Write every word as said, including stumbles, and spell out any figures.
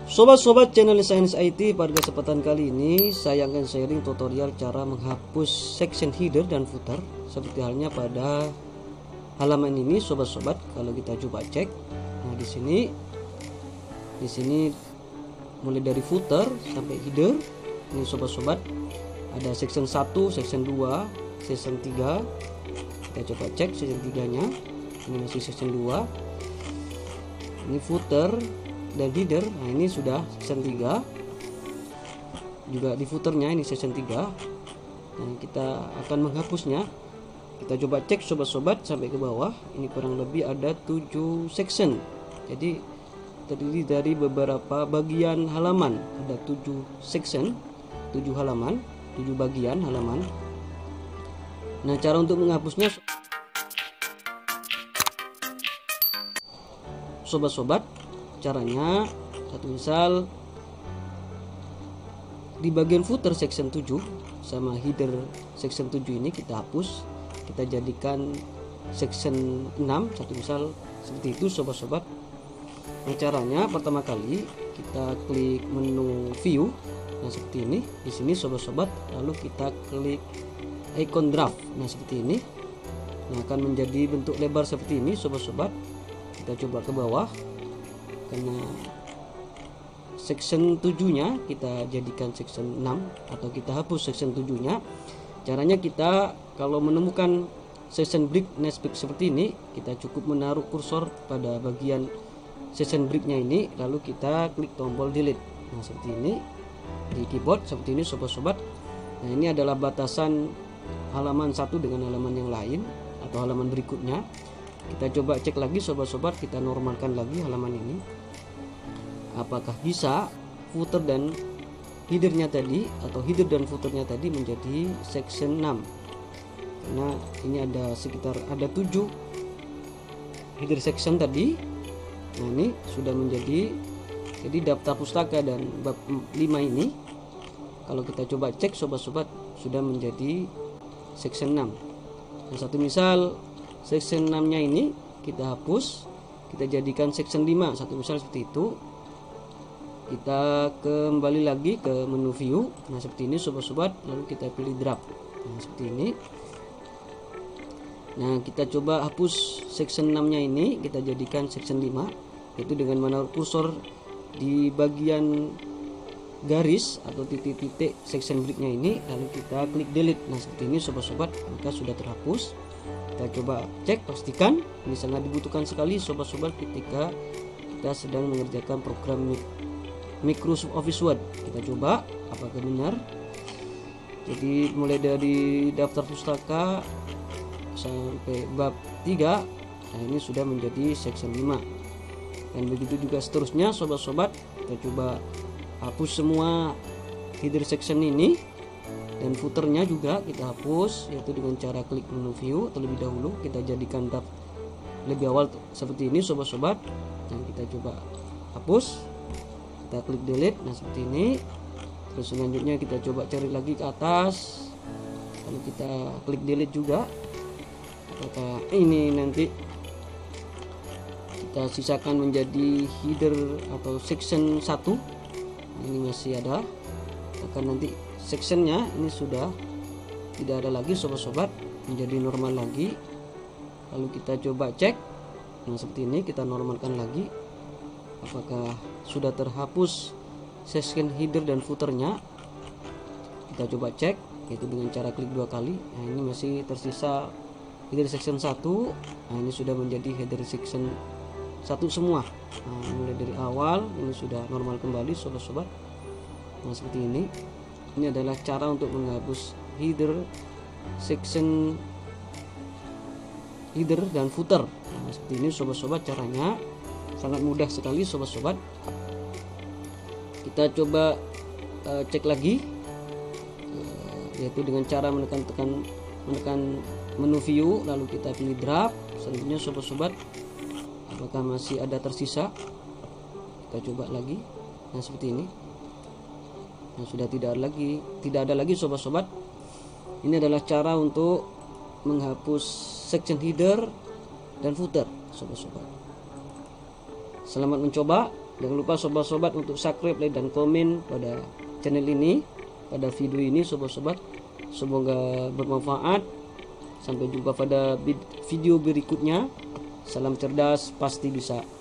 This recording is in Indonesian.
Sobat-sobat channel Science I T, pada kesempatan kali ini saya akan sharing tutorial cara menghapus section header dan footer seperti halnya pada halaman ini, sobat-sobat. Kalau kita coba cek, nah di sini di sini mulai dari footer sampai header ini, sobat-sobat, ada section satu, section dua, section tiga. Kita coba cek section tiga nya, ini masih section dua, ini footer dan header. Nah ini sudah section tiga, juga di footernya ini section tiga. Nah kita akan menghapusnya. Kita coba cek sobat-sobat sampai ke bawah, ini kurang lebih ada tujuh section, jadi terdiri dari beberapa bagian halaman. Ada tujuh section, tujuh halaman, tujuh bagian halaman. Nah cara untuk menghapusnya, sobat-sobat, caranya satu, misal di bagian footer section tujuh sama header section tujuh ini kita hapus, kita jadikan section enam, satu misal seperti itu, sobat-sobat. Nah caranya pertama kali kita klik menu view, nah seperti ini di sini, sobat-sobat, lalu kita klik icon draft, nah seperti ini. Nah akan menjadi bentuk lebar seperti ini, sobat-sobat. Kita coba ke bawah, karena section tujuh nya kita jadikan section enam atau kita hapus section tujuh nya. Caranya kita kalau menemukan section break nesbik seperti ini, kita cukup menaruh kursor pada bagian section breaknya ini, lalu kita klik tombol delete. Nah seperti ini di keyboard, seperti ini, sobat-sobat. Nah ini adalah batasan halaman satu dengan halaman yang lain atau halaman berikutnya. Kita coba cek lagi, sobat-sobat, kita normalkan lagi halaman ini, apakah bisa footer dan headernya tadi atau header dan footernya tadi menjadi section enam. Karena ini ada sekitar ada tujuh header section tadi. Nah ini sudah menjadi, jadi daftar pustaka dan bab lima ini kalau kita coba cek, sobat-sobat, sudah menjadi section enam. Nah satu misal section enam nya ini kita hapus, kita jadikan section lima, satu misal seperti itu. Kita kembali lagi ke menu view, nah seperti ini, sobat-sobat, lalu kita pilih draft, nah seperti ini. Nah kita coba hapus section enam nya ini, kita jadikan section lima, yaitu dengan menaruh kursor di bagian garis atau titik-titik section breaknya ini, lalu kita klik delete. Nah seperti ini, sobat-sobat, maka sudah terhapus. Kita coba cek, pastikan. Ini sangat dibutuhkan sekali, sobat-sobat, ketika kita sedang mengerjakan program Microsoft Office Word. Kita coba apakah benar. Jadi mulai dari daftar pustaka sampai bab tiga, nah ini sudah menjadi section lima, dan begitu juga seterusnya, sobat-sobat. Kita coba hapus semua header section ini, dan footernya juga kita hapus, yaitu dengan cara klik menu view terlebih dahulu. Kita jadikan tab lebih awal seperti ini, sobat-sobat. Dan kita coba hapus, kita klik delete, nah seperti ini. Terus selanjutnya kita coba cari lagi ke atas, lalu kita klik delete juga. Apakah ini nanti kita sisakan menjadi header atau section satu, ini masih ada, akan nanti sectionnya ini sudah tidak ada lagi, sobat-sobat, menjadi normal lagi. Lalu kita coba cek, nah seperti ini, kita normalkan lagi, apakah sudah terhapus section header dan footernya. Kita coba cek, yaitu dengan cara klik dua kali. Nah ini masih tersisa header section satu, nah ini sudah menjadi header section satu semua. Nah mulai dari awal ini sudah normal kembali, sobat-sobat. Nah seperti ini. Ini adalah cara untuk menghapus header section header dan footer. Nah, seperti ini, sobat-sobat, caranya sangat mudah sekali, sobat-sobat. Kita coba uh, cek lagi, uh, yaitu dengan cara menekan tekan menekan menu view, lalu kita pilih draft. Selanjutnya, sobat-sobat, apakah masih ada tersisa? Kita coba lagi. Nah seperti ini. Nah, sudah tidak ada lagi, tidak ada lagi, sobat-sobat. Ini adalah cara untuk menghapus section header dan footer, sobat-sobat. Selamat mencoba. Jangan lupa sobat-sobat untuk subscribe, like, dan komen pada channel ini, pada video ini sobat-sobat. Semoga bermanfaat. Sampai jumpa pada video berikutnya. Salam cerdas pasti bisa.